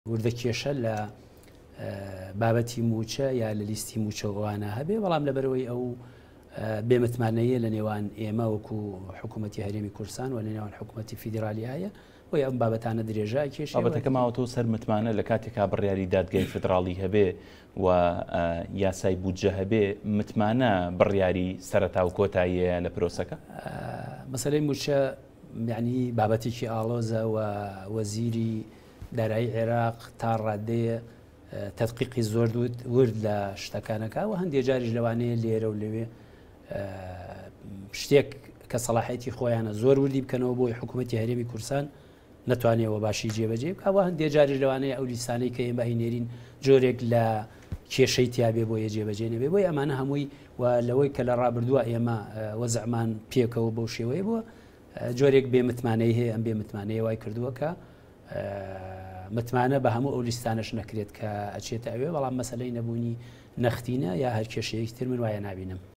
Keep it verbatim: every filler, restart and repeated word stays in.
وردەکێشە لە بابەتی موچە یا لە لیستی موچەوانە هەبێ، بەڵام لەبەرەوەی ئەو بێمتمانەیە لە نێوان ئێمە وەکو حکوومەتی هەرێمی کوردستان و لە نێوان حکوومەتی فیدرالی هەیە و ئەم بابەتانە درێژە کێشێ. بابەتەکە ماوەتەوە سەر متمانە لە کاتێکا بڕیاری دادگای فدراڵی هەبێ و یاسای بودجە هەبێ، متمانە بڕیاری سەرەتا و کۆتاییە لە پرۆسەکە؟ مەسەلەی موچە یعنی بابەتێکی ئاڵۆزە و وەزیری دارایی عێراق تا ڕادەیە تەدقیقی زۆر ورد لە شتەکانەکە و هەندێک جاریش لەوانەیە لێرە و لەوێ شتێک کە سەلاحیەتی خۆیانە زۆر وردی بکەنەوە بۆی حکوومەتی هەرێمی کوردستان نەتوانێەوە باشی جێبەجێ بکەوە. هەندێک جاریش لەوانەیە ئەو لیستانەی کە ئێمە هینێرین جۆرێک لە کێشەی تیابێ بۆ یە جێبەجێ نەبێ، بۆی ئەمانە هەمووی و لەوەی کە لە ڕابردووە ئێمە وەزعمان پێکەوە بەو شێوەیە بووە جۆرێک بێمتمانەی هەیە. ئەم بێمتمانەیە وای کردووە کە متمانە بە هەموو ئەو لیستانەش نەکرێت کە ئەچێتە ئەوێ، بەڵام مەسەلەی نەبوونی نەختینە یا هەر کێشەیەکی تر من وایە نابینم.